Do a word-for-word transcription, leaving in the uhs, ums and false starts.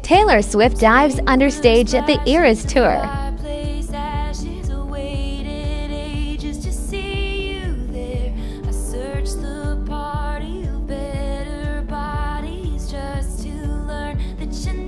Taylor Swift dives understage at the Eras Tour. Just to learn that you